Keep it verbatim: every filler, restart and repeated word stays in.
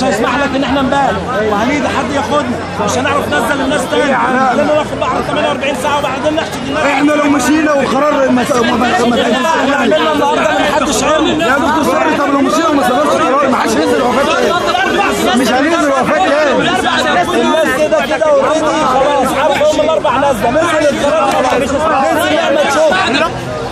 هيسمح لك ان احنا نبات وهنيجي حد ياخدنا، مش هنعرف ننزل الناس تاني، لان ناخد بعد ثمانية وأربعين ساعه وبعدين نحشد الناس. احنا لو مشينا وقرار ما عملنا النهارده ما حدش عمل. يا دكتور صبري، طب لو مشينا وما صدرش قرار ما حدش هينزل وقفات تاني، مش هننزل وقفات تاني. الناس كده كده اوريدي خلاص عارف هم الاربع نازله، ننزل القرار ما فيش اسمها ننزل نعمل شغل.